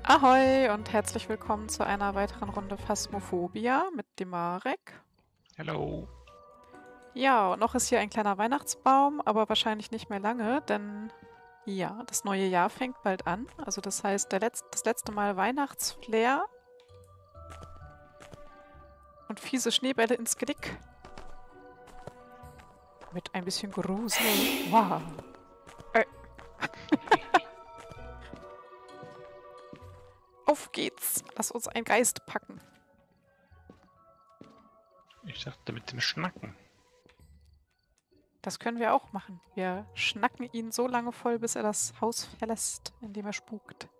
Ahoi und herzlich willkommen zu einer weiteren Runde Phasmophobia mit dem Marek. Hallo. Ja, und noch ist hier ein kleiner Weihnachtsbaum, aber wahrscheinlich nicht mehr lange, denn ja, das neue Jahr fängt bald an. Also das heißt, das letzte Mal Weihnachtsflair und fiese Schneebälle ins Genick. Mit ein bisschen Grusel. Wow. Auf geht's. Lass uns einen Geist packen. Ich dachte mit dem Schnacken. Das können wir auch machen. Wir schnacken ihn so lange voll, bis er das Haus verlässt, in dem er spukt.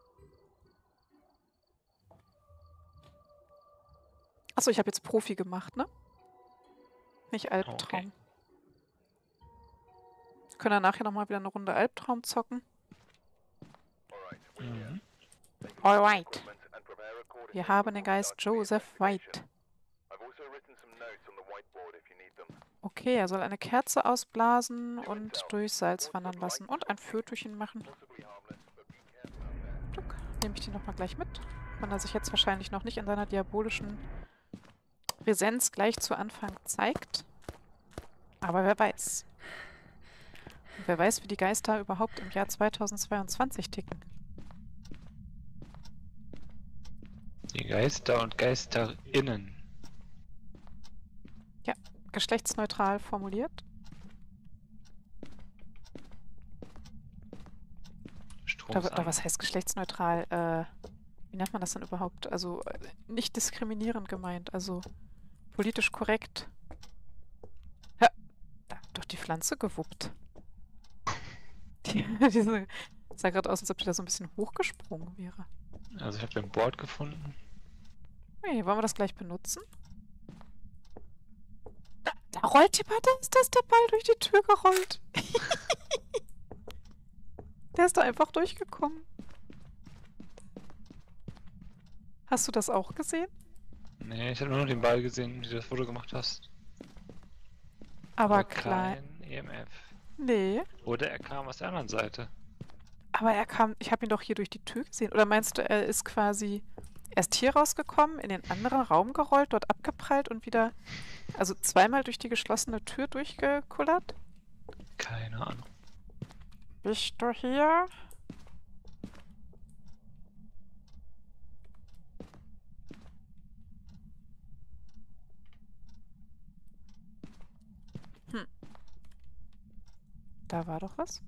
Achso, ich habe jetzt Profi gemacht, ne? Nicht Albtraum. Okay. Können wir nachher nochmal wieder eine Runde Albtraum zocken? Mhm. Alright. Wir haben den Geist Joseph White. Okay, er soll eine Kerze ausblasen und durch Salz wandern lassen und ein Fötchen machen. Nehme ich die nochmal gleich mit. Wenn er sich jetzt wahrscheinlich noch nicht in seiner diabolischen Präsenz gleich zu Anfang zeigt. Aber wer weiß. Und wer weiß, wie die Geister überhaupt im Jahr 2022 ticken. Die Geister und GeisterInnen. Ja, geschlechtsneutral formuliert. Oder was heißt geschlechtsneutral? Wie nennt man das denn überhaupt? Also nicht diskriminierend gemeint, also politisch korrekt. Ja, da hat doch die Pflanze gewuppt. Diese sah gerade aus, als ob die da so ein bisschen hochgesprungen wäre. Also ich habe ein Board gefunden. Hey, wollen wir das gleich benutzen? Da rollt jemand, da ist der Ball durch die Tür gerollt. Der ist da einfach durchgekommen. Hast du das auch gesehen? Nee, ich habe nur den Ball gesehen, wie du das Foto gemacht hast. Aber klein. Kein EMF. Nee. Oder er kam aus der anderen Seite. Aber ich habe ihn doch hier durch die Tür gesehen. Oder meinst du, er ist hier rausgekommen, in den anderen Raum gerollt, dort abgeprallt und wieder, also zweimal durch die geschlossene Tür durchgekullert? Keine Ahnung. Bist du hier? Da war doch was.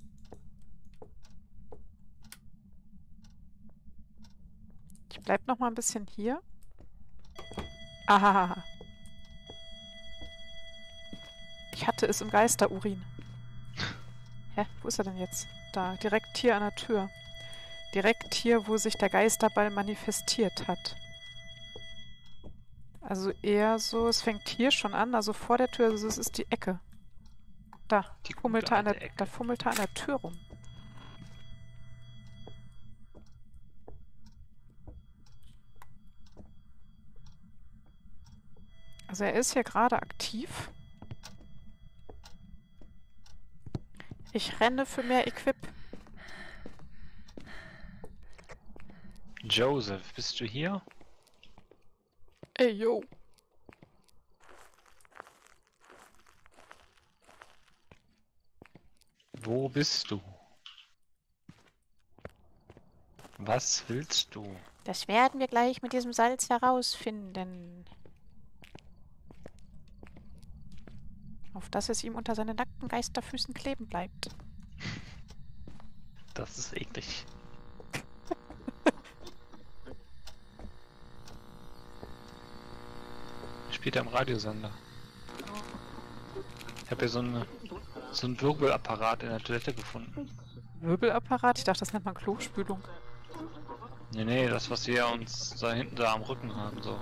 Ich bleib noch mal ein bisschen hier. Ahaha. Ich hatte es im Geisterurin. Hä? Wo ist er denn jetzt? Da, direkt hier an der Tür. Direkt hier, wo sich der Geisterball manifestiert hat. Also eher so, es fängt hier schon an, also vor der Tür, also es ist die Ecke. Da fummelt er an der Tür rum. Also er ist hier gerade aktiv. Ich renne für mehr Equip. Joseph, bist du hier? Ey, yo. Wo bist du? Was willst du? Das werden wir gleich mit diesem Salz herausfinden. Auf dass es ihm unter seinen nackten Geisterfüßen kleben bleibt. Das ist eklig. Spielt er am Radiosender. Ich habe hier so einen Wirbelapparat in der Toilette gefunden. Wirbelapparat? Ich dachte, das nennt man Klospülung. Nee, das, was wir uns da hinten am Rücken haben, so.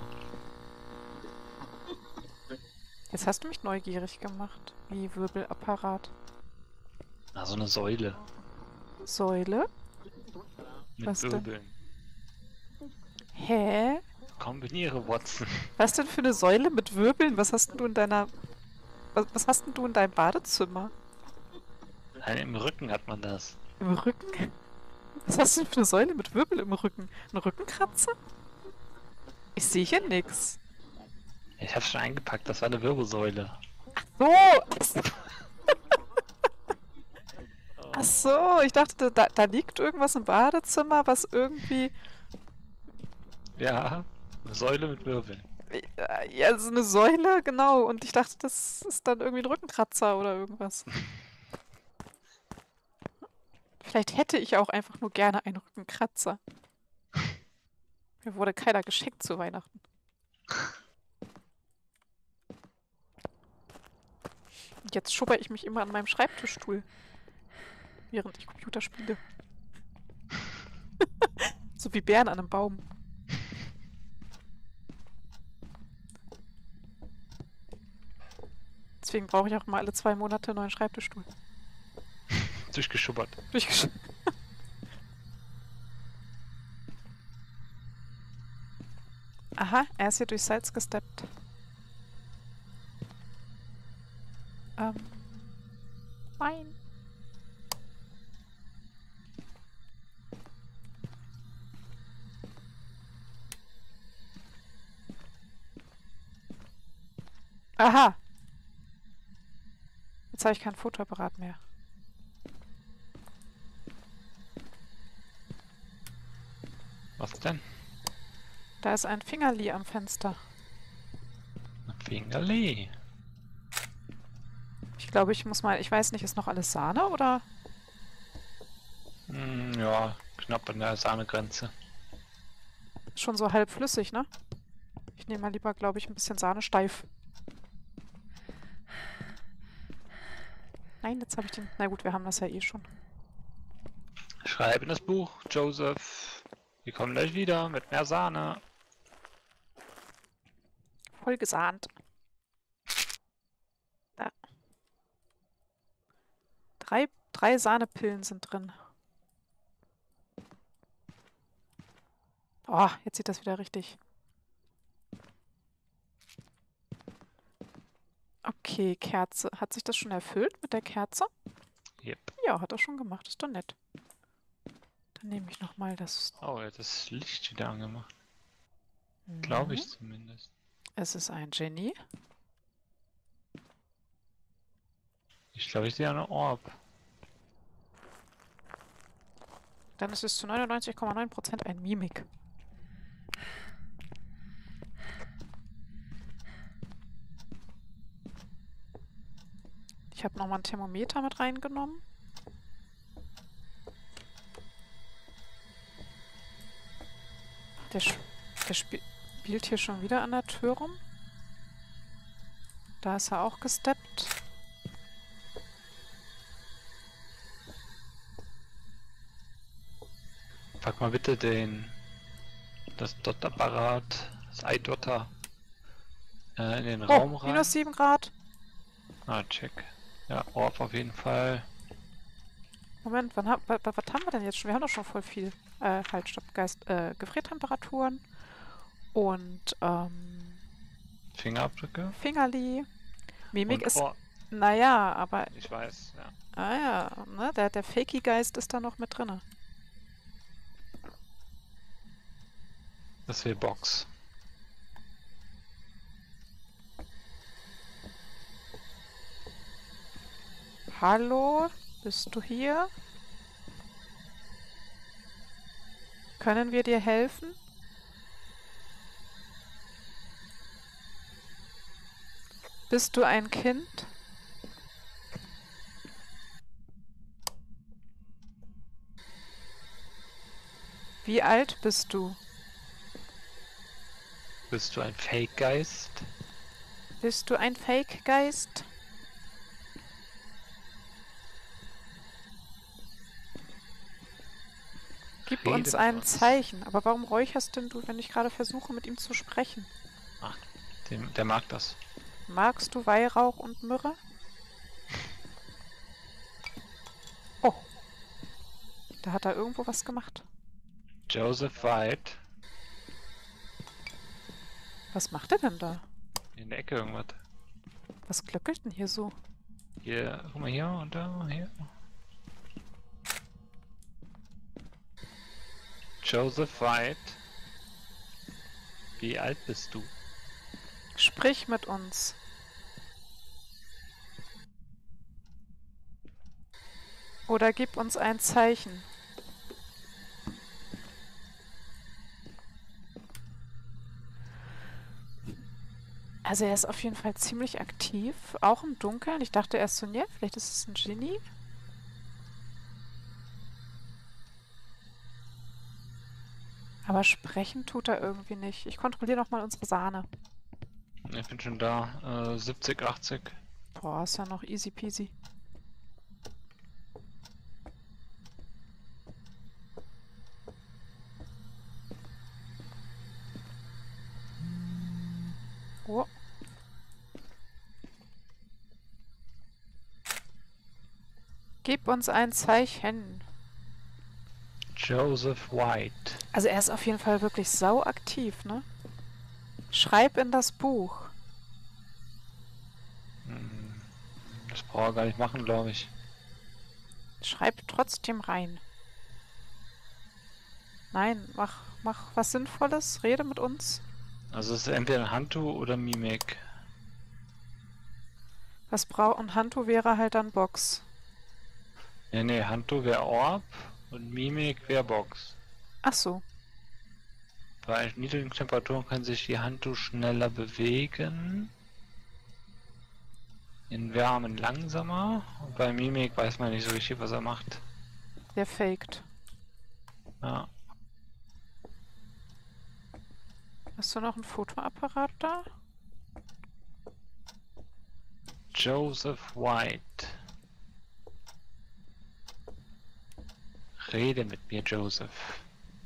Jetzt hast du mich neugierig gemacht. Wie Wirbelapparat. Na, so eine Säule. Säule? Mit Was Wirbeln. Denn? Hä? Kombiniere, Watson. Was denn für eine Säule mit Wirbeln? Was hast denn du in deiner... Was hast denn du in deinem Badezimmer? Nein, im Rücken hat man das. Im Rücken? Was hast du denn für eine Säule mit Wirbel im Rücken? Eine Rückenkratzer? Ich sehe hier nix. Ich hab's schon eingepackt, das war eine Wirbelsäule. So! Ach so, ich dachte, da liegt irgendwas im Badezimmer, was irgendwie... Ja, eine Säule mit Wirbeln. Ja, so eine Säule, genau. Und ich dachte, das ist dann irgendwie ein Rückenkratzer oder irgendwas. Vielleicht hätte ich auch einfach nur gerne einen Rückenkratzer. Mir wurde keiner geschenkt zu Weihnachten. Und jetzt schubber ich mich immer an meinem Schreibtischstuhl, während ich Computer spiele. So wie Bären an einem Baum. Deswegen brauche ich auch immer alle 2 Monate einen neuen Schreibtischstuhl. Durchgeschubbert. Aha, er ist hier durch Salz gesteppt. Nein. Aha. Jetzt habe ich kein Fotoapparat mehr. Was denn? Da ist ein Fingerli am Fenster. Ein Fingerli. Ich glaube, ich muss mal... Ich weiß nicht, ist noch alles Sahne oder... Ja, knapp an der Sahnegrenze. Schon so halb flüssig, ne? Ich nehme mal lieber, glaube ich, ein bisschen Sahne steif. Nein, jetzt habe ich den... Na gut, wir haben das ja eh schon. Schreib in das Buch, Joseph. Wir kommen gleich wieder mit mehr Sahne. Voll gesahnt. Da. Drei Sahnepillen sind drin. Oh, jetzt sieht das wieder richtig. Okay, Kerze. Hat sich das schon erfüllt mit der Kerze? Yep. Ja, hat er schon gemacht. Ist doch nett. Dann nehme ich nochmal das... Oh, er hat das Licht wieder angemacht. Glaube ich zumindest. Es ist ein Genie. Ich glaube, ich sehe eine Orb. Dann ist es zu 99,9% ein Mimik. Ich habe nochmal ein Thermometer mit reingenommen. Der spielt hier schon wieder an der Tür rum. Da ist er auch gesteppt. Pack mal bitte das Dot-Apparat, das iDotter in den Raum rein. Minus 7 Grad. Ah, check. Ja, Orb auf jeden Fall. Moment, was haben wir denn jetzt schon? Wir haben doch schon voll viel. Halt, stopp, Gefriertemperaturen. Und, Fingerabdrücke. Fingerli. Mimik Und ist... Orb. Naja, aber... Ich weiß, ja. Ah ja, ne? Der Fakey-Geist ist da noch mit drinne. Das wäre Box. Hallo? Bist du hier? Können wir dir helfen? Bist du ein Kind? Wie alt bist du? Bist du ein Fake-Geist? Bist du ein Fake-Geist? Gib Rede uns mit ein uns. Zeichen. Aber warum räucherst denn du, wenn ich gerade versuche, mit ihm zu sprechen? Ach, der mag das. Magst du Weihrauch und Myrrhe? Oh. Da hat er irgendwo was gemacht. Joseph White. Was macht er denn da? In der Ecke irgendwas. Was glöckelt denn hier so? Hier, guck mal hier und da, hier. Joseph White. Wie alt bist du? Sprich mit uns. Oder gib uns ein Zeichen. Also er ist auf jeden Fall ziemlich aktiv, auch im Dunkeln. Ich dachte erst so, ne, vielleicht ist es ein Genie. Aber sprechen tut er irgendwie nicht. Ich kontrolliere noch mal unsere Sahne. Ich bin schon da. 70, 80. Boah, ist ja noch easy peasy. Oh. Gib uns ein Zeichen. Joseph White. Also er ist auf jeden Fall wirklich sauaktiv, ne? Schreib in das Buch. Das braucht er gar nicht machen, glaube ich. Schreib trotzdem rein. Nein, mach was Sinnvolles. Rede mit uns. Also es ist entweder Hantu oder Mimik. Was braucht... Und Hantu wäre halt dann Box. Nee, Hantu wäre Orb und Mimik wäre Box. Ach so. Bei niedrigen Temperaturen kann sich die Hantu schneller bewegen. In Wärmen langsamer. Und bei Mimik weiß man nicht so richtig, was er macht. Der faked. Ja. Hast du noch einen Fotoapparat da? Joseph White. Rede mit mir, Joseph.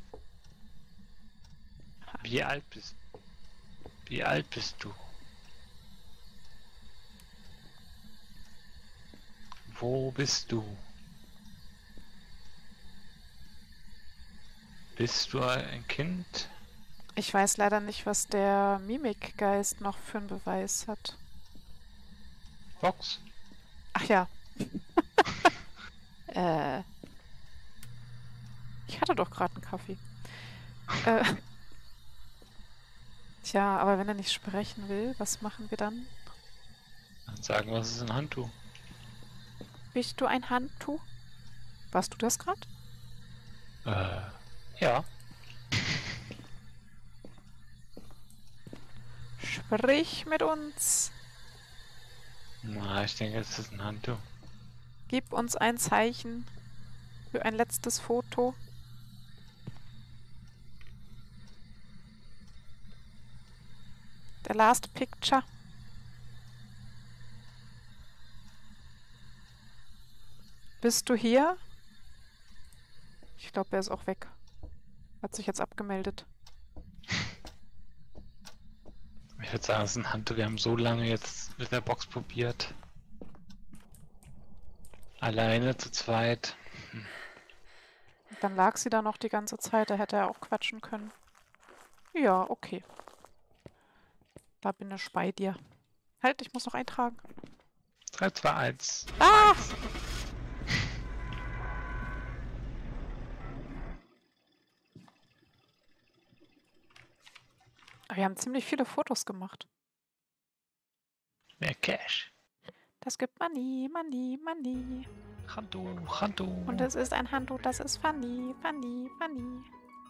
Wie alt bist du? Wie alt bist du? Wo bist du? Bist du ein Kind? Ich weiß leider nicht, was der Mimikgeist noch für einen Beweis hat. Box? Ach ja. Ich hatte doch gerade einen Kaffee. Tja, aber wenn er nicht sprechen will, was machen wir dann? Dann sagen wir, es ist ein Handtuch. Bist du ein Handtuch? Warst du das gerade? Ja. Sprich mit uns. Na, ich denke, es ist ein Handtuch. Gib uns ein Zeichen für ein letztes Foto. The last picture. Bist du hier? Ich glaube, er ist auch weg. Hat sich jetzt abgemeldet. Ich würde sagen, es ist ein Handtuch. Wir haben so lange jetzt mit der Box probiert. Alleine zu zweit. Dann lag sie da noch die ganze Zeit. Da hätte er auch quatschen können. Ja, okay. Da bin ich bei dir. Halt, ich muss noch eintragen. 3, 2, 1. Ah! Wir haben ziemlich viele Fotos gemacht. Mehr Cash. Das gibt Money, Money, Money. Handtuch, Handtuch. Und es ist ein Handtuch, das ist funny, funny, funny.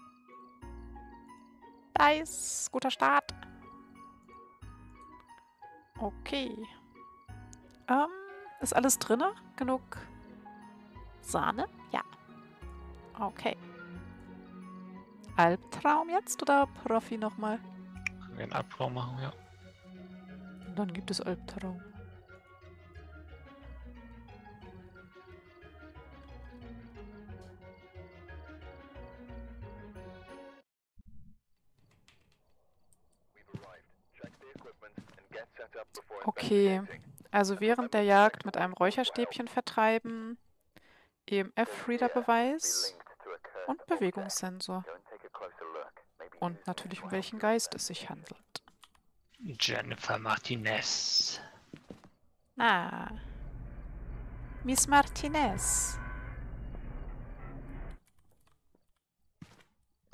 Nice, guter Start. Okay. Ist alles drinne? Genug Sahne? Ja. Okay. Albtraum jetzt oder Profi nochmal? Können wir einen Albtraum machen, ja. Dann gibt es Albtraum. Okay, also während der Jagd mit einem Räucherstäbchen vertreiben, EMF-Reader-Beweis und Bewegungssensor. Und natürlich, um welchen Geist es sich handelt. Jennifer Martinez. Ah. Miss Martinez.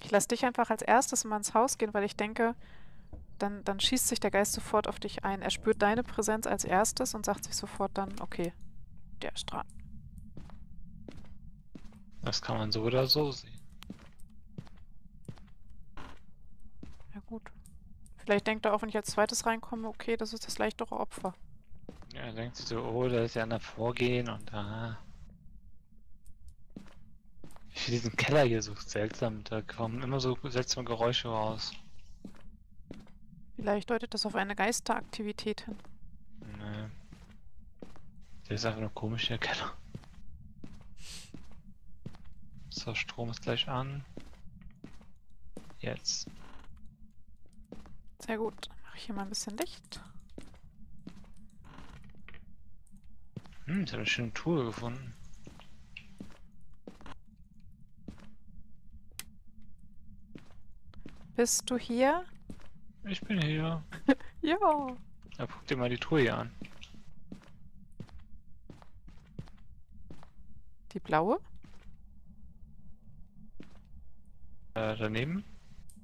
Ich lasse dich einfach als erstes mal ins Haus gehen, weil ich denke, dann schießt sich der Geist sofort auf dich ein. Er spürt deine Präsenz als erstes und sagt sich sofort dann, okay, der ist dran. Das kann man so oder so sehen. Ja gut. Vielleicht denkt er auch, wenn ich als zweites reinkomme, okay, das ist das leichtere Opfer. Ja, er denkt sich so, oh, da ist ja einer vorgehen und Ich finde diesen Keller hier so seltsam, da kommen immer so seltsame Geräusche raus. Vielleicht deutet das auf eine Geisteraktivität hin. Nee. Der ist einfach nur komisch, der Keller. So, Strom ist gleich an. Jetzt. Sehr gut. Dann mache ich hier mal ein bisschen Licht. Ich habe eine schöne Tour gefunden. Bist du hier? Ich bin hier. Ja. Ja, guck dir mal die Tour hier an. Die blaue? Daneben.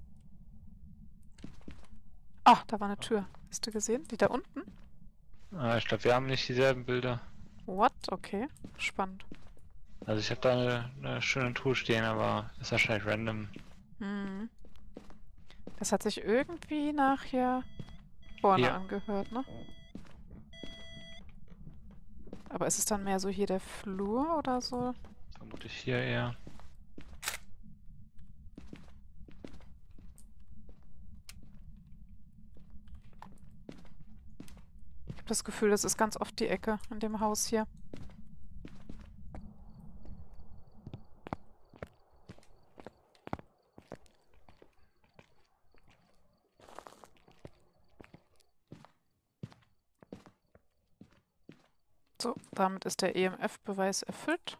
Ah, da war eine Tür. Hast du gesehen? Die da unten? Ich glaube, wir haben nicht dieselben Bilder. What? Okay. Spannend. Also ich habe da eine schöne Tour stehen, aber ist wahrscheinlich random. Hm. Das hat sich irgendwie nach hier vorne Hier. angehört, ne? Aber ist es dann mehr so hier der Flur oder so? Vermutlich hier eher. Ich habe das Gefühl, das ist ganz oft die Ecke in dem Haus hier. So, damit ist der EMF-Beweis erfüllt.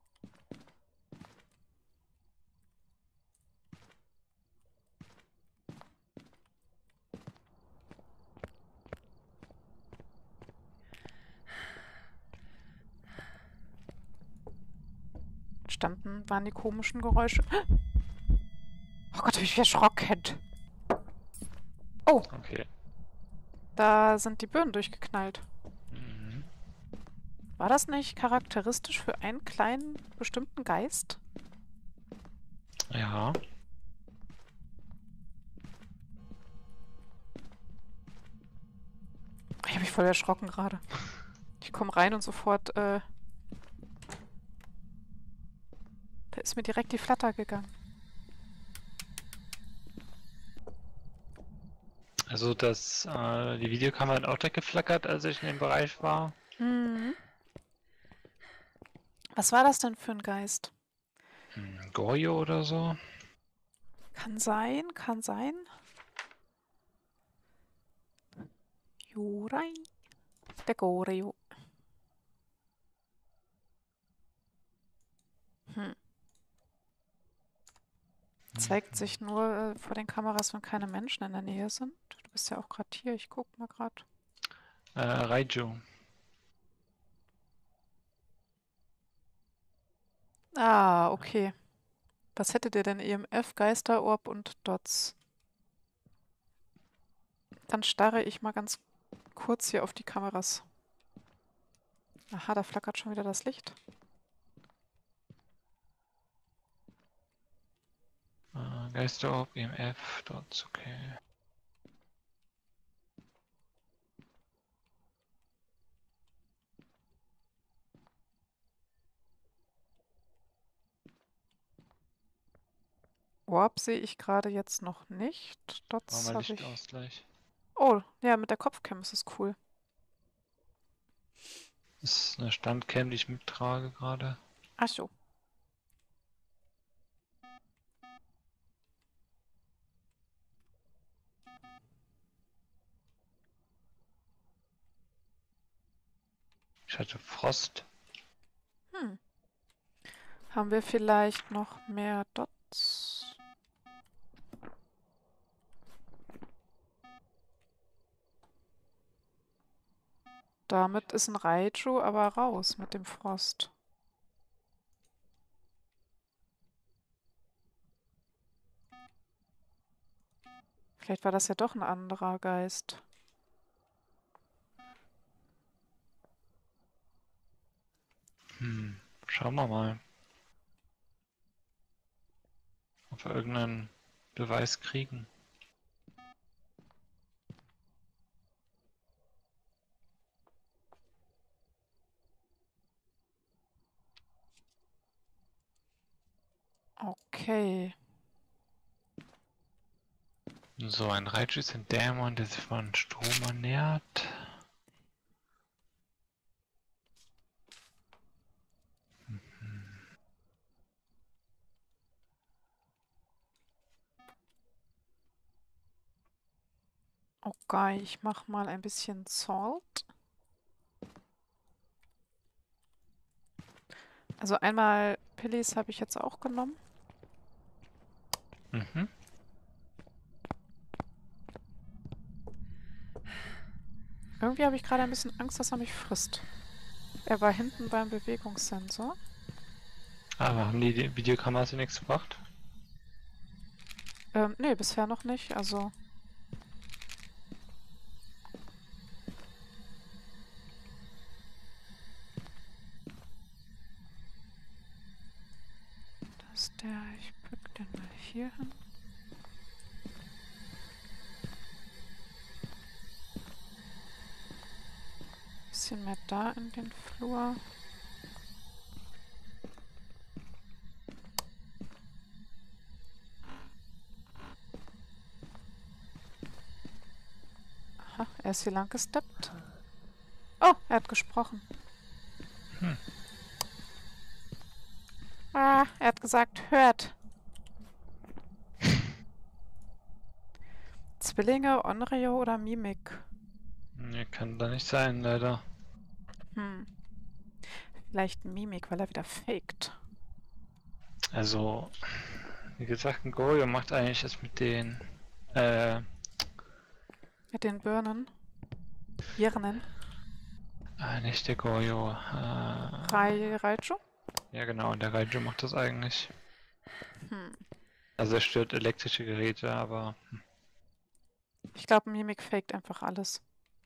Entstanden waren die komischen Geräusche. Oh Gott, hab ich mich erschrocken. Oh, Okay. da sind die Birnen durchgeknallt. Mhm. War das nicht charakteristisch für einen kleinen bestimmten Geist? Ja. Ich habe mich voll erschrocken gerade. Ich komme rein und sofort, da ist mir direkt die Flatter gegangen. Also die Videokamera hat auch direkt geflackert, als ich in dem Bereich war. Mhm. Was war das denn für ein Geist? Goyo oder so. Kann sein, kann sein. Jurai. Der Goreo. Zeigt sich nur vor den Kameras, wenn keine Menschen in der Nähe sind. Du bist ja auch gerade hier. Ich guck mal gerade. Raiju. Ah, okay. Was hättet ihr denn? EMF, Geisterorb und Dots. Dann starre ich mal ganz kurz hier auf die Kameras. Aha, da flackert schon wieder das Licht. Geisterorb, EMF, dort, okay. Orb sehe ich gerade jetzt noch nicht. Machen Dots wir habe ich. Lichtausgleich. Oh, ja, mit der Kopfcam ist es cool. Das ist eine Standcam, die ich mittrage gerade. Ach so. Ich hatte Frost. Haben wir vielleicht noch mehr Dots? Damit ist ein Raiju aber raus mit dem Frost. Vielleicht war das ja doch ein anderer Geist. Schauen wir mal. Ob wir irgendeinen Beweis kriegen. Okay. So, ein Raichu ist ein Dämon, der sich von Strom ernährt. Okay, ich mach mal ein bisschen Salt. Also einmal Pillis habe ich jetzt auch genommen. Mhm. Irgendwie habe ich gerade ein bisschen Angst, dass er mich frisst. Er war hinten beim Bewegungssensor. Aber haben die Videokameras nichts gebracht? Nee, bisher noch nicht. Also, das ist der. Ich pack den mal hier hin. Bisschen mehr da in den Flur. Aha, er ist hier lang gesteppt. Oh, er hat gesprochen. Hm. Ah, er hat gesagt, hört. Zwillinge, Onryo oder Mimik? Nee, kann da nicht sein, leider. Hm. Vielleicht Mimik, weil er wieder faked. Also, wie gesagt, ein Goyo macht eigentlich das mit den, Mit den Birnen. nicht der Goyo, Raichu? ja genau, der Raichu macht das eigentlich. Hm. Also er stört elektrische Geräte, aber Ich glaube, Mimik faked einfach alles.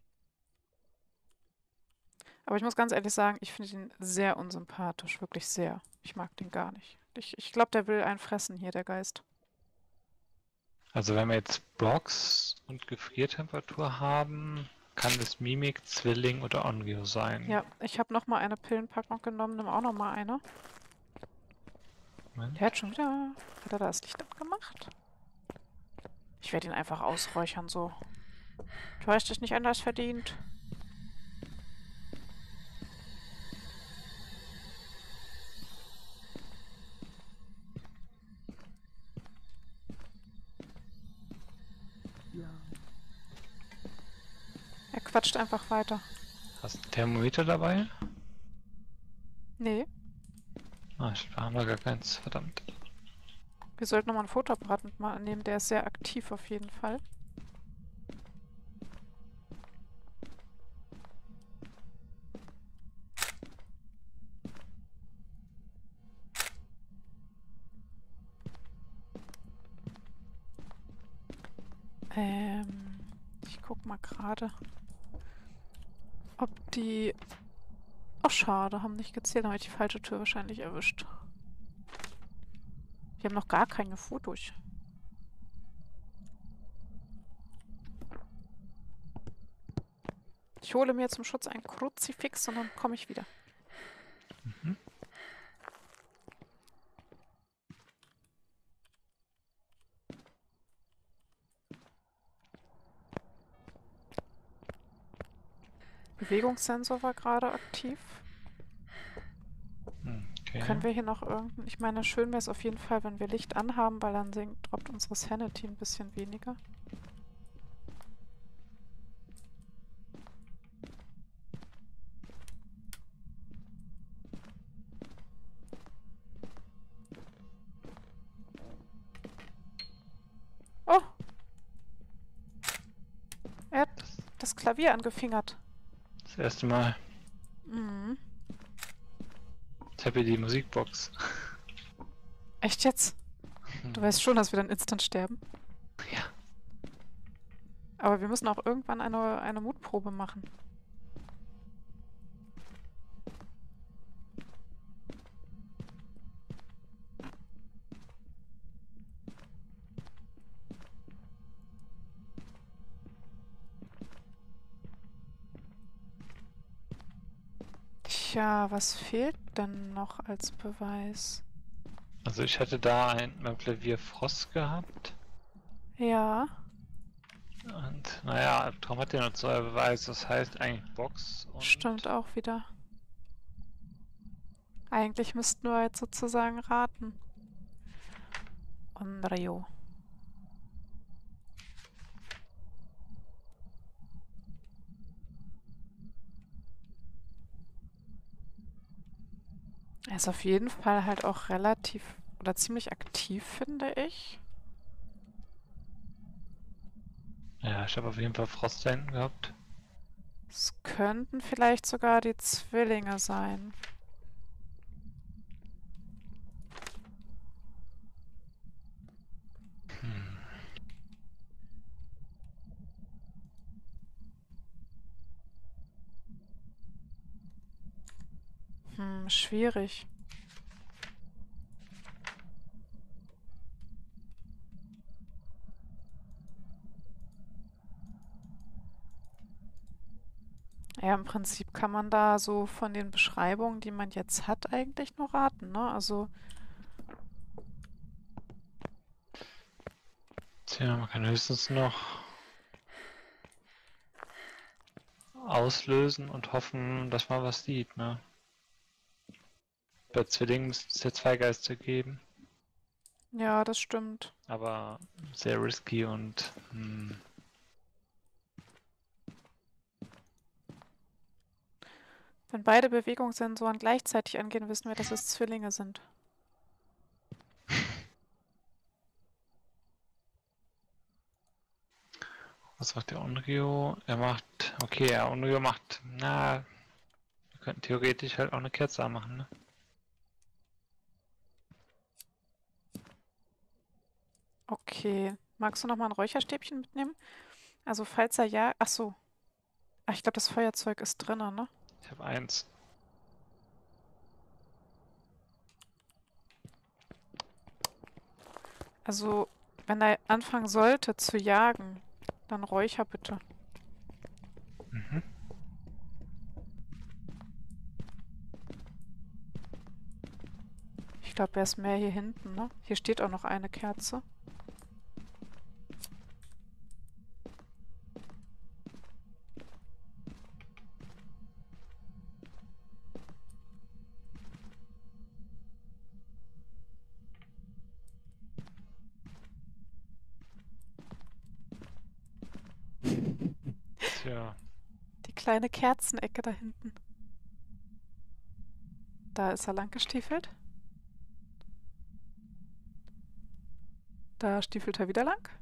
Aber ich muss ganz ehrlich sagen, ich finde ihn sehr unsympathisch. Wirklich sehr. Ich mag den gar nicht. Ich glaube, der will einen fressen hier, der Geist. also wenn wir jetzt Box und Gefriertemperatur haben, kann das Mimik, Zwilling oder Onryo sein. Ja, ich habe nochmal eine Pillenpackung genommen. Nimm auch nochmal eine. Moment. Der hat schon wieder... Hat er da das Licht abgemacht? Ich werde ihn einfach ausräuchern, so. Du hast dich nicht anders verdient. Er quatscht einfach weiter. Hast du ein Thermometer dabei? Nee, Ah, da haben wir gar keins, verdammt. wir sollten nochmal einen Fotoapparat mitnehmen. Der ist sehr aktiv auf jeden Fall. Ich guck mal gerade, ob die... Oh, schade, haben nicht gezählt. Habe ich die falsche Tür wahrscheinlich erwischt. Wir haben noch gar keine Fotos. Ich hole mir zum Schutz ein Kruzifix und dann komme ich wieder. Mhm. Bewegungssensor war gerade aktiv. Okay. Können wir hier noch irgendein... Ich meine, schön wäre es auf jeden Fall, wenn wir Licht anhaben, weil dann droppt unsere Sanity ein bisschen weniger. Oh! Er hat das Klavier angefingert. Das erste Mal. Mhm. Ich habe hier die Musikbox. Echt jetzt? Du weißt schon, dass wir dann instant sterben? Ja. Aber wir müssen auch irgendwann eine Mutprobe machen. Tja, was fehlt denn noch als Beweis? Also ich hatte da beim Klavier Frost gehabt. Ja, Und naja, Albtraum hat ja noch zwei Beweise, das heißt eigentlich Box und... stimmt auch wieder. Eigentlich müssten wir jetzt sozusagen raten. Onryo. Er ist auf jeden Fall halt auch relativ oder ziemlich aktiv, finde ich. Ja, ich habe auf jeden Fall Frost da hinten gehabt. Es könnten vielleicht sogar die Zwillinge sein. Hm. Schwierig. Ja, im Prinzip kann man da so von den Beschreibungen, die man jetzt hat, eigentlich nur raten, ne? Also, Tja, man kann höchstens noch auslösen und hoffen, dass man was sieht, ne? Bei Zwillingen müsste es ja zwei Geister geben, ja, das stimmt. aber sehr risky und Wenn beide Bewegungssensoren gleichzeitig angehen, wissen wir, dass es Zwillinge sind. was macht der Onryo? Er macht, okay, ja, Onryo macht, na, wir könnten theoretisch halt auch eine Kerze anmachen, ne? Okay. Magst du noch mal ein Räucherstäbchen mitnehmen? Also, falls er ja... Ach so. Ach, ich glaube, das Feuerzeug ist drinnen, ne? Ich habe eins. Also, wenn er anfangen sollte zu jagen, dann Räucher bitte. Mhm. Ich glaube, er ist mehr hier hinten, ne? Hier steht auch noch eine Kerze. Tja, Die kleine Kerzenecke da hinten. Da ist er lang gestiefelt. Da stiefelt er wieder lang.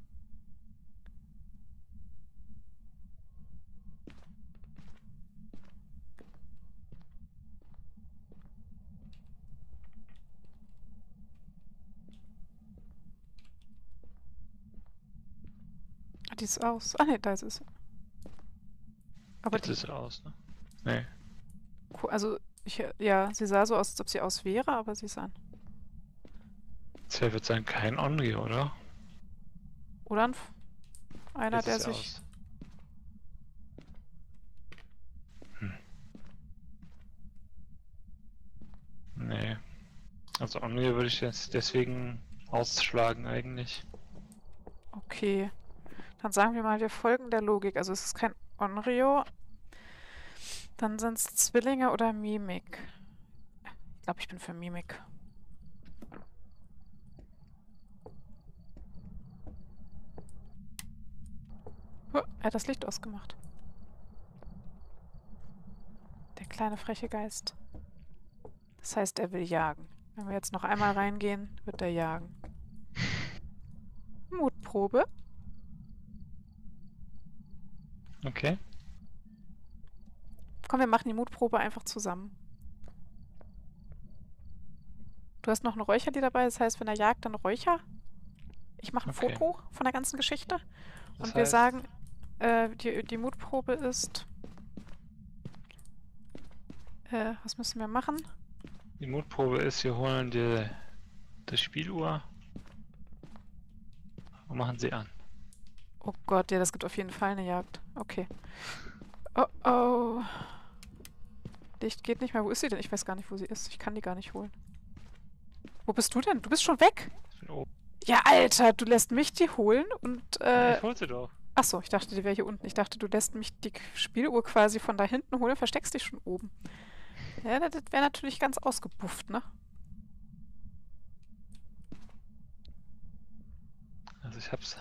Ah, die ist aus. Ah, ne, da ist es. Aber jetzt die... ist er aus, ne? Nee. Also, ja, sie sah so aus, als ob sie aus wäre, aber sie ist an. Tja, wird sein kein Onryo, oder? Oder einer, Jetzt der ist er sich... aus. Hm. Nee. Also Onryo würde ich jetzt deswegen ausschlagen eigentlich. Okay. Dann sagen wir mal, wir folgen der Logik. Also es ist kein Onryo. Dann sind es Zwillinge oder Mimik. Ich glaube, ich bin für Mimik. Er hat das Licht ausgemacht. Der kleine freche Geist. Das heißt, er will jagen. Wenn wir jetzt noch einmal reingehen, wird er jagen. Mutprobe. Okay. Komm, wir machen die Mutprobe einfach zusammen. Du hast noch ein Räucherli dabei, das heißt, wenn er jagt, dann Räucher. Ich mache ein Okay. Foto von der ganzen Geschichte. Das Und wir heißt, sagen, Die Mutprobe ist... was müssen wir machen? Die Mutprobe ist, wir holen dir das Spieluhr und machen sie an. Oh Gott, ja, das gibt auf jeden Fall eine Jagd. Okay. Oh oh. Licht geht nicht mehr. Wo ist sie denn? Ich weiß gar nicht, wo sie ist. Ich kann die gar nicht holen. Wo bist du denn? Du bist schon weg? Ich bin oben. Ja, Alter, du lässt mich die holen und, Ich hol sie doch. Achso, ich dachte, die wäre hier unten. Ich dachte, du lässt mich die Spieluhr quasi von da hinten holen und versteckst dich schon oben. Ja, das wäre natürlich ganz ausgebufft, ne? Also ich hab's.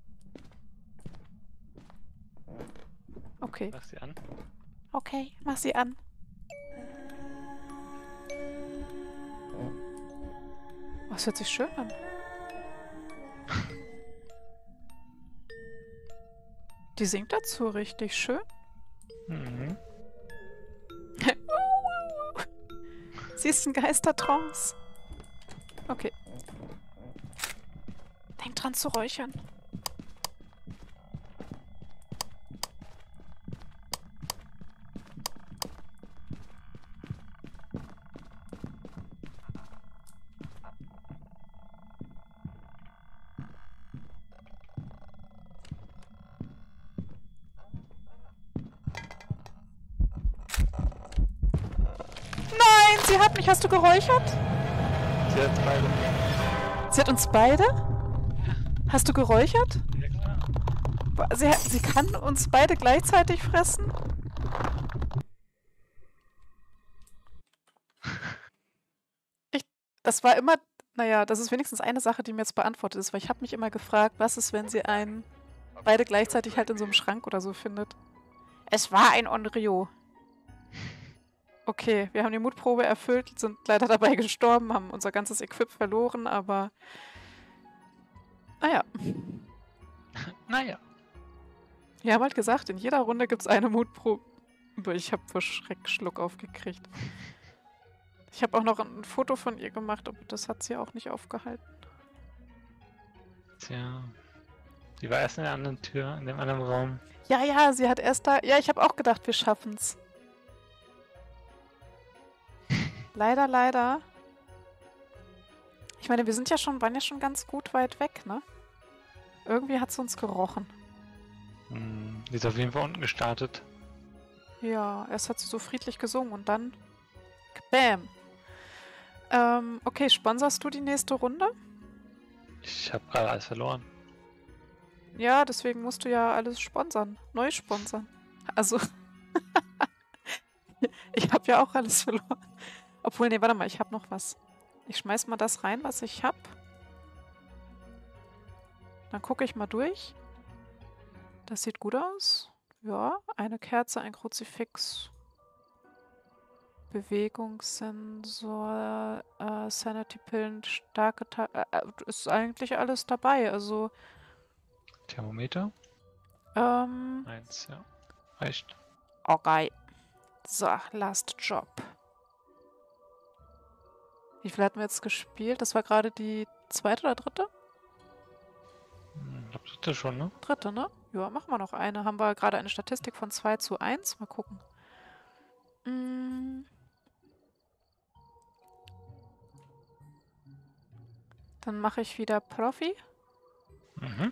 Okay. Mach sie an. Okay, mach sie an. Oh, das hört sich schön an. Die singt dazu richtig schön. Mhm. Sie ist ein Geistertrance. Okay. Denk dran zu räuchern. Nein, sie hat mich. Hast du geräuchert? Sie hat beide. Sie hat uns beide? Hast du geräuchert? Ja, klar. Sie kann uns beide gleichzeitig fressen? Das war immer... Naja, das ist wenigstens eine Sache, die mir jetzt beantwortet ist, weil ich habe mich immer gefragt, was ist, wenn sie einen beide gleichzeitig halt in so einem Schrank oder so findet. Es war ein Onryo. Okay, wir haben die Mutprobe erfüllt, sind leider dabei gestorben, haben unser ganzes Equip verloren, aber... Naja. Naja. Wir haben halt gesagt, in jeder Runde gibt es eine Mutprobe. Ich habe vor Schreck Schluck aufgekriegt. Ich habe auch noch ein Foto von ihr gemacht, aber das hat sie auch nicht aufgehalten. Tja. Die war erst in der anderen Tür, in dem anderen Raum. Ja, ja, sie hat erst da... Ja, ich habe auch gedacht, wir schaffen's. Leider, leider. Ich meine, waren ja schon ganz gut weit weg, ne? Irgendwie hat sie uns gerochen. Die ist auf jeden Fall unten gestartet. Ja, erst hat sie so friedlich gesungen und dann... Bam! Okay, sponsorst du die nächste Runde? Ich habe gerade alles verloren. Ja, deswegen musst du ja alles sponsern. Neu sponsern. Also... ich habe ja auch alles verloren. Obwohl, nee, warte mal, ich habe noch was. Ich schmeiß mal das rein, was ich habe. Dann gucke ich mal durch. Das sieht gut aus. Ja, eine Kerze, ein Kruzifix. Bewegungssensor, Sanity-Pillen, starke... ist eigentlich alles dabei, also... Thermometer? 1, ja. Reicht. Okay. So, last job. Wie viel hatten wir jetzt gespielt? Das war gerade die zweite oder dritte? Ich glaube, dritte schon, ne? Dritte, ne? Ja, machen wir noch eine. Haben wir gerade eine Statistik von 2:1. Mal gucken. Dann mache ich wieder Profi. Mhm.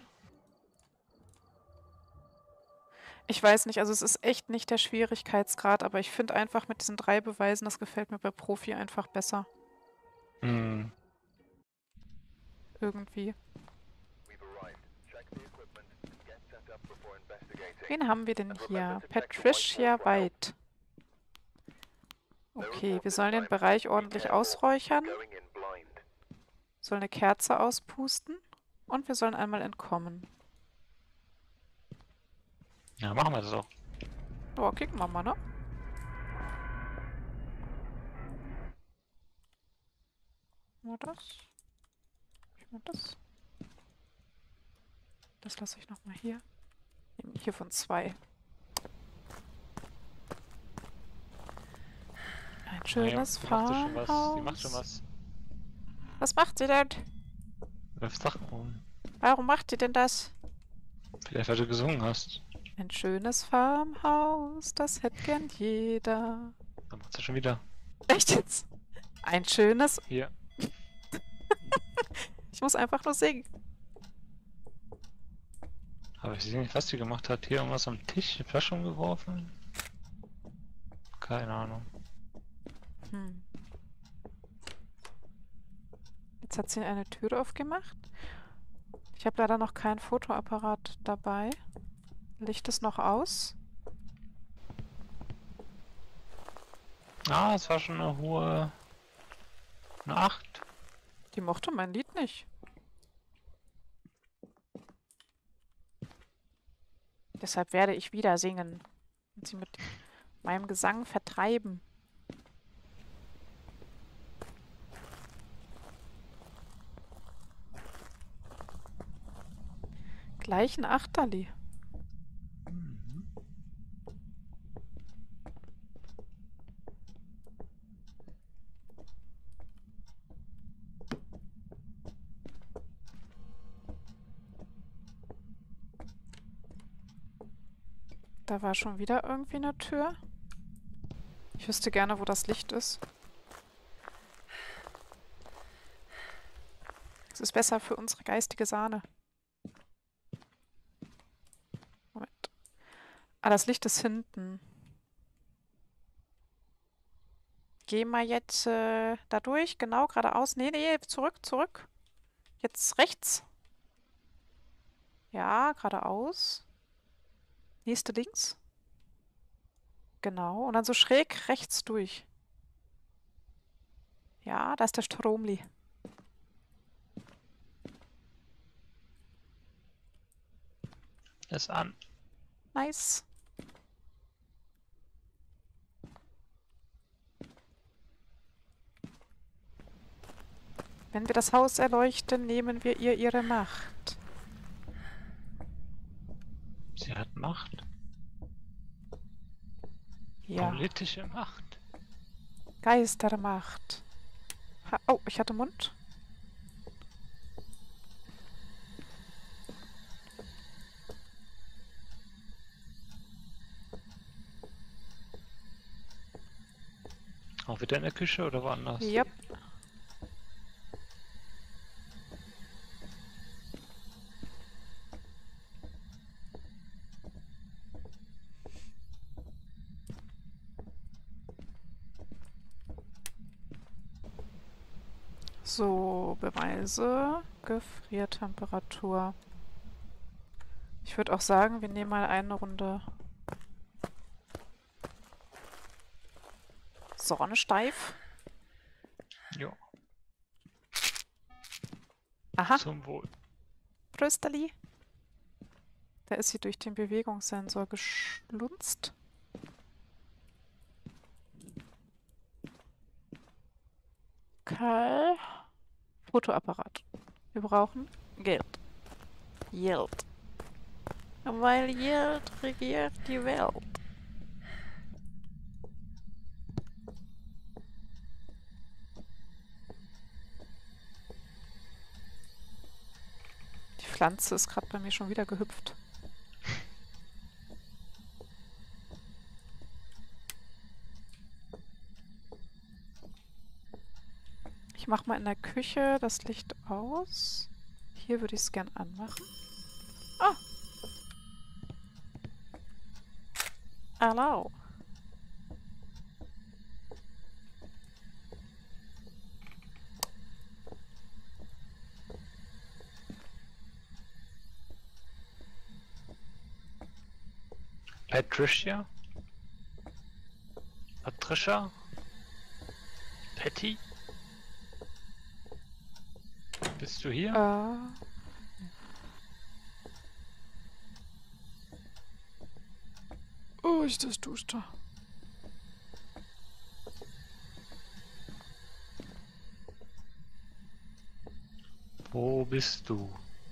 Ich weiß nicht, also es ist echt nicht der Schwierigkeitsgrad, aber ich finde einfach mit diesen 3 Beweisen, das gefällt mir bei Profi einfach besser. Irgendwie. Wen haben wir denn hier? Patricia White. Okay, wir sollen den Bereich ordentlich ausräuchern. Sollen eine Kerze auspusten. Und wir sollen einmal entkommen. Ja, machen wir das auch. Oh, kicken wir mal, ne? Nur das. Ich mach das. Das lasse ich nochmal hier. Hier von 2. Ein schönes Farmhaus. Die macht schon was. Was macht sie denn? Wirft Sachen um. Warum macht sie denn das? Vielleicht, weil du gesungen hast. Ein schönes Farmhaus, das hätte gern jeder. Dann macht sie schon wieder. Echt jetzt? Ein schönes... Hier. Ich muss einfach nur singen. Aber ich sehe nicht, was die gemacht hat. Hier irgendwas am Tisch, eine Flasche umgeworfen. Keine Ahnung. Hm. Jetzt hat sie eine Tür aufgemacht. Ich habe leider noch keinen Fotoapparat dabei. Licht ist noch aus. Ah, es war schon eine hohe... eine 8. Die mochte mein Lied nicht. Deshalb werde ich wieder singen und sie mit meinem Gesang vertreiben. Gleich ein Achterli. Da war schon wieder irgendwie eine Tür. Ich wüsste gerne, wo das Licht ist. Es ist besser für unsere geistige Sahne. Moment. Ah, das Licht ist hinten. Geh mal jetzt da durch, genau, geradeaus. Nee, nee, zurück, zurück. Jetzt rechts. Ja, geradeaus. Nächste links. Genau. Und dann so schräg rechts durch. Ja, da ist der Stromli. Ist an. Nice. Wenn wir das Haus erleuchten, nehmen wir ihr ihre Macht. Sie hat Macht. Ja. Politische Macht. Geistermacht. Oh, ich hatte Mund. Auch wieder in der Küche oder woanders? Yep. So, Beweise. Gefriertemperatur. Ich würde auch sagen, wir nehmen mal eine Runde Sornesteif. Jo. Aha, Zum Wohl. Prösterli. Da ist sie durch den Bewegungssensor geschlunzt. Okay. Fotoapparat. Wir brauchen Geld. Yield. Weil Yield regiert die Welt. Die Pflanze ist gerade bei mir schon wieder gehüpft. Ich mache mal in der Küche das Licht aus. Hier würde ich es gern anmachen. Ah! Hallo. Patricia? Patricia? Patty? Bist du hier? Oh, ist das duster. Wo bist du?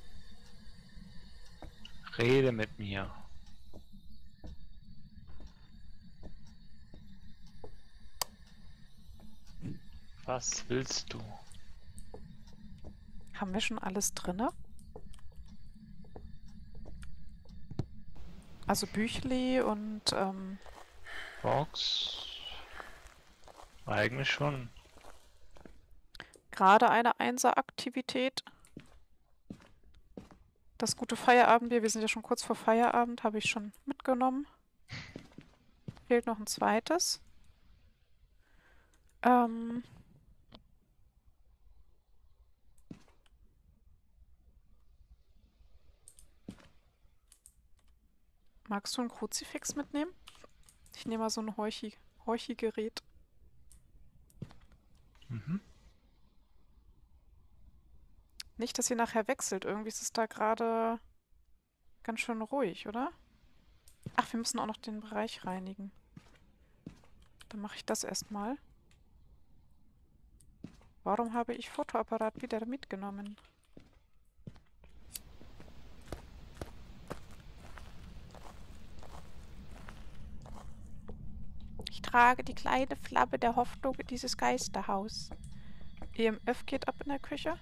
Rede mit mir. Was willst du? Haben wir schon alles drinne? Also Büchli und Box. Eigentlich schon. gerade eine Einser-Aktivität. Das gute Feierabendbier, wir sind ja schon kurz vor Feierabend, habe ich schon mitgenommen. Fehlt noch ein zweites. Ähm, magst du ein Kruzifix mitnehmen? Ich nehme mal so ein Horchi-Gerät. Mhm. Nicht, dass ihr nachher wechselt. Irgendwie ist es da gerade ganz schön ruhig, oder? Ach, wir müssen auch noch den Bereich reinigen. Dann mache ich das erstmal. Warum habe ich Fotoapparat wieder mitgenommen? Ich trage die kleine Flamme der Hoffnung in dieses Geisterhaus. EMF geht ab in der Küche.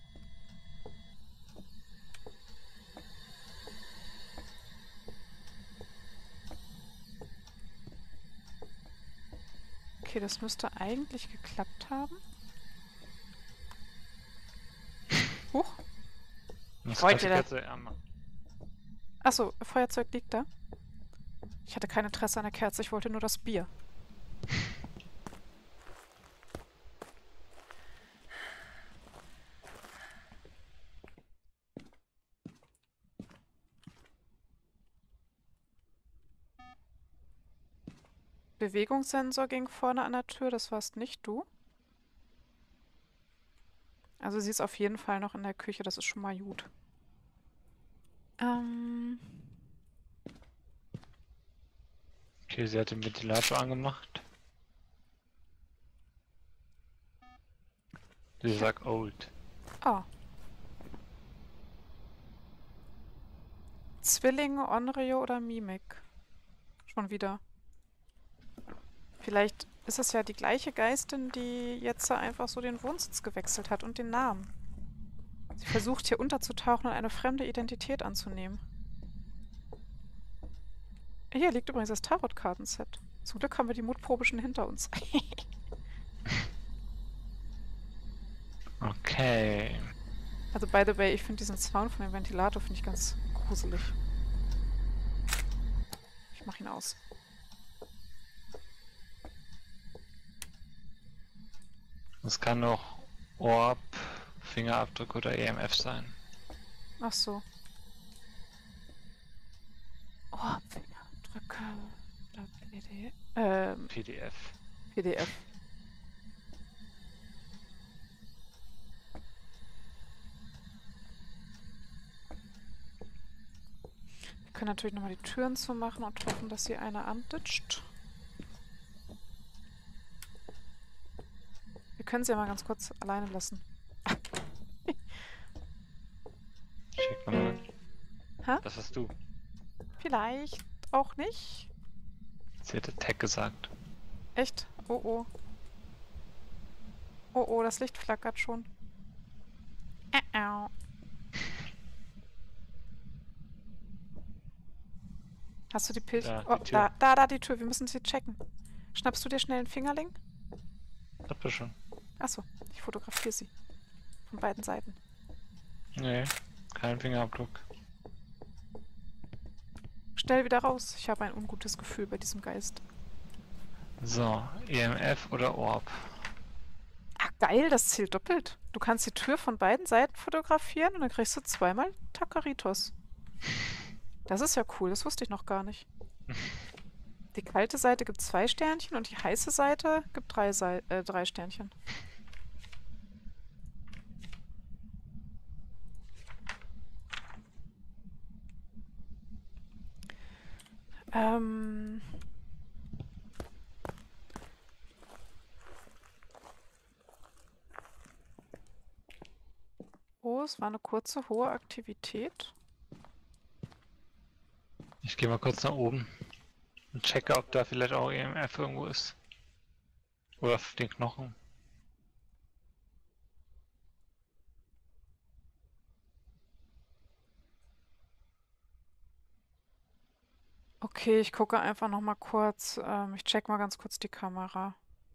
Okay, das müsste eigentlich geklappt haben. Huch. Das Wollt ihr da? Kerze ärmer. Achso, Feuerzeug liegt da. Ich hatte kein Interesse an der Kerze, ich wollte nur das Bier. Bewegungssensor ging vorne an der Tür, das warst nicht du. Also sie ist auf jeden Fall noch in der Küche, das ist schon mal gut. Okay, sie hat den Ventilator angemacht. Sie sagt old. Oh. Zwillinge, Onryo oder Mimik? Schon wieder. Vielleicht ist es ja die gleiche Geistin, die jetzt einfach so den Wohnsitz gewechselt hat und den Namen. Sie versucht hier unterzutauchen und eine fremde Identität anzunehmen. Hier liegt übrigens das Tarotkartenset. Zum Glück haben wir die Mutprobe schon hinter uns. Okay. Also, by the way, ich finde diesen Sound von dem Ventilator finde ich ganz gruselig. Ich mache ihn aus. Das kann auch Orb, Fingerabdruck oder EMF sein. Ach so. Oh, Fingerabdrücke. Oder PDF. PDF. Wir können natürlich nochmal die Türen zumachen und hoffen, dass hier einer anditscht. Wir können sie ja mal ganz kurz alleine lassen. Schick mal. Hä? Das hast du. Vielleicht auch nicht. Sie hätte Tech gesagt. Echt? Oh oh. Oh oh, das Licht flackert schon. Au. Hast du die Pilz... Da, Oh, die Tür. da, die Tür. Wir müssen sie checken. Schnappst du dir schnell einen Fingerling? Hab ich schon. Achso, ich fotografiere sie. Von beiden Seiten. Nee, kein Fingerabdruck. Schnell wieder raus. Ich habe ein ungutes Gefühl bei diesem Geist. So, EMF oder Orb. Ach, geil, das zählt doppelt. Du kannst die Tür von beiden Seiten fotografieren und dann kriegst du zweimal Takaritos. Das ist ja cool, das wusste ich noch gar nicht. Die kalte Seite gibt 2 Sternchen und die heiße Seite gibt 3 Sternchen. Oh, es war eine kurze, hohe Aktivität. Ich gehe mal kurz nach oben und checke, ob da vielleicht auch EMF irgendwo ist. Oder auf den Knochen. Okay, ich gucke einfach noch mal kurz. Ich check mal ganz kurz die Kamera.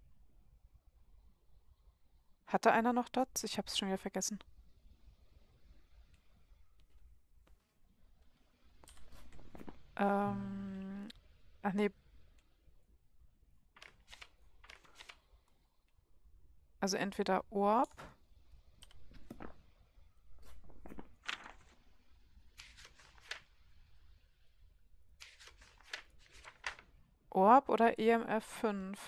Hatte einer noch Dots? Ich hab's schon wieder vergessen. Ach nee. Also entweder Orb. Orb oder EMF 5.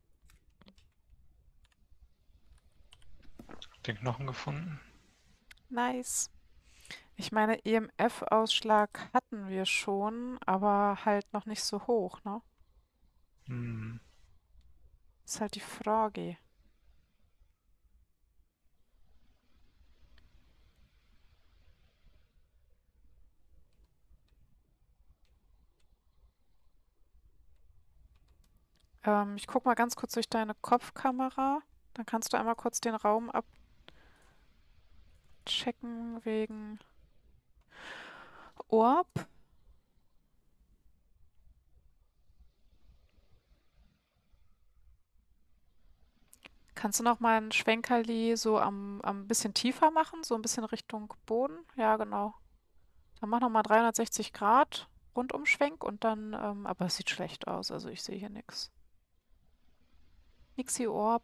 Den Knochen gefunden. Nice. Ich meine, EMF-Ausschlag hatten wir schon, aber halt noch nicht so hoch, ne? Hm. Ist halt die Frage. Ich guck mal ganz kurz durch deine Kopfkamera. Dann kannst du einmal kurz den Raum abchecken wegen Orb. Kannst du noch mal ein Schwenkerli so am bisschen tiefer machen, so ein bisschen Richtung Boden? Ja, genau. Dann mach noch mal 360 Grad Rundumschwenk und dann, aber es sieht schlecht aus, also ich sehe hier nichts. Nixie Orb.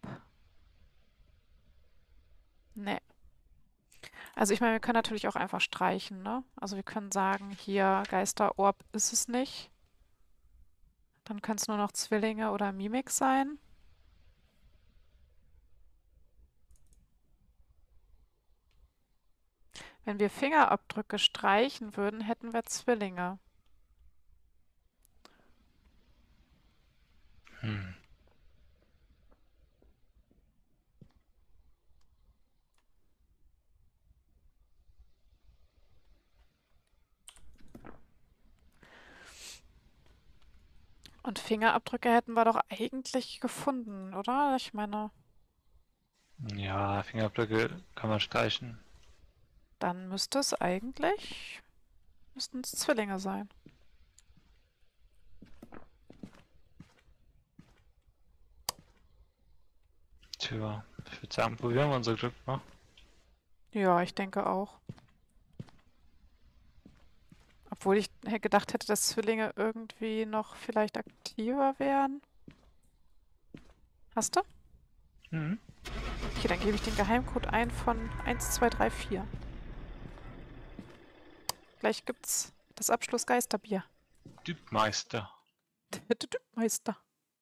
Nee. Also ich meine, wir können natürlich auch einfach streichen, ne? Also wir können sagen, hier Geisterorb ist es nicht. Dann können es nur noch Zwillinge oder Mimik sein. Wenn wir Fingerabdrücke streichen würden, hätten wir Zwillinge. Hm. Und Fingerabdrücke hätten wir doch eigentlich gefunden, oder? Ich meine, Ja, Fingerabdrücke kann man streichen. dann müsste es eigentlich, müssten es Zwillinge sein. Tja, ich würde sagen, probieren wir unser Glück mal. Ja, ich denke auch. Obwohl ich gedacht hätte, dass Zwillinge irgendwie noch vielleicht aktiver wären. Hast du? Mhm. Okay, dann gebe ich den Geheimcode ein von 1234. Gleich gibt's das Abschluss-Geisterbier. Typmeister. Meister.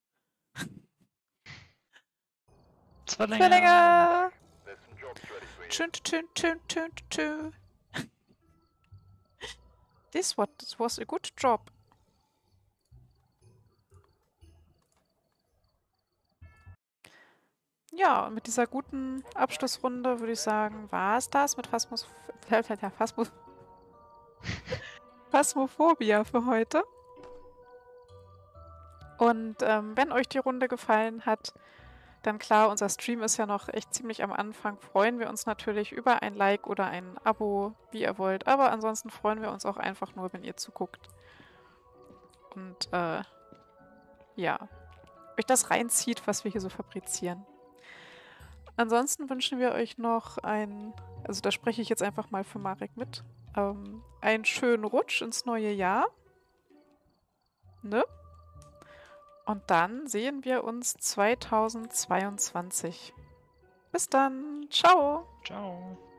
Zwillinge! Zwillinge! Tschün, tschün, tschün, tschün, tschün. This was a good job. Ja, und mit dieser guten Abschlussrunde würde ich sagen, war es das mit Phasmophobia für heute. Und wenn euch die Runde gefallen hat, dann klar, unser Stream ist ja noch echt ziemlich am Anfang. Freuen wir uns natürlich über ein Like oder ein Abo, wie ihr wollt. Aber ansonsten freuen wir uns auch einfach nur, wenn ihr zuguckt. Und ja, euch das reinzieht, was wir hier so fabrizieren. Ansonsten wünschen wir euch noch also da spreche ich jetzt einfach mal für Marek mit, einen schönen Rutsch ins neue Jahr. Ne? Und dann sehen wir uns 2022. Bis dann. Ciao. Ciao.